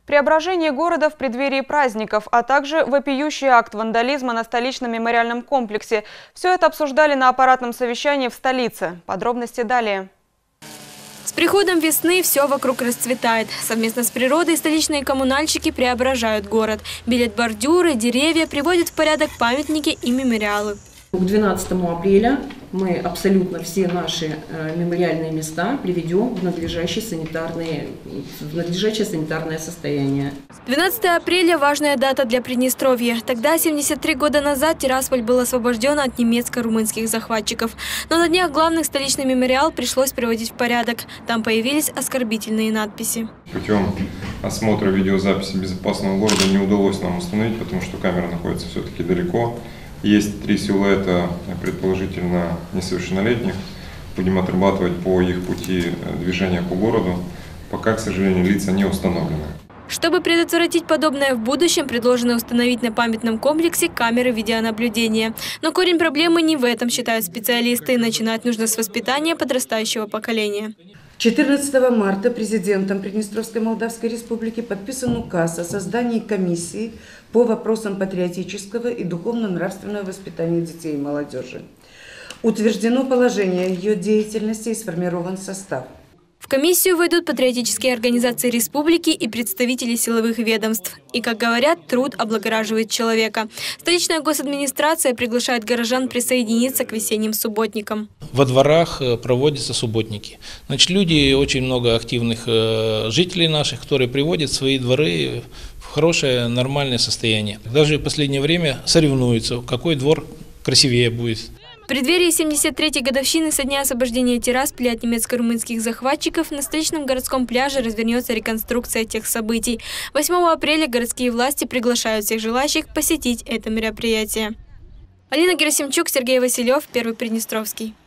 Преображение города в преддверии праздников, а также вопиющий акт вандализма на столичном мемориальном комплексе. Все это обсуждали на аппаратном совещании в столице. Подробности далее. С приходом весны все вокруг расцветает. Совместно с природой столичные коммунальщики преображают город. Белят бордюры, деревья, приводят в порядок памятники и мемориалы. К 12 апреля мы абсолютно все наши мемориальные места приведем в надлежащее санитарное состояние. 12 апреля – важная дата для Приднестровья. Тогда, 73 года назад, Тирасполь был освобожден от немецко-румынских захватчиков. Но на днях главный столичный мемориал пришлось приводить в порядок. Там появились оскорбительные надписи. Путем осмотра видеозаписи безопасного города не удалось нам установить, потому что камера находится все-таки далеко. Есть 3 силуэта, предположительно несовершеннолетних. Будем отрабатывать по их пути движения по городу. Пока, к сожалению, лица не установлены. Чтобы предотвратить подобное в будущем, предложено установить на памятном комплексе камеры видеонаблюдения. Но корень проблемы не в этом, считают специалисты. Начинать нужно с воспитания подрастающего поколения. 14 марта президентом Приднестровской Молдавской Республики подписан указ о создании комиссии по вопросам патриотического и духовно-нравственного воспитания детей и молодежи. Утверждено положение о ее деятельности и сформирован состав. В комиссию войдут патриотические организации республики и представители силовых ведомств. И, как говорят, труд облагораживает человека. Столичная госадминистрация приглашает горожан присоединиться к весенним субботникам. Во дворах проводятся субботники. Значит, люди, очень много активных жителей наших, которые приводят свои дворы в хорошее, нормальное состояние. Даже в последнее время соревнуются, какой двор красивее будет. В преддверии 73-й годовщины со дня освобождения Тирасполя от немецко-румынских захватчиков на столичном городском пляже развернется реконструкция тех событий. 8 апреля городские власти приглашают всех желающих посетить это мероприятие. Алина Герасимчук, Сергей Василев, Первый Приднестровский.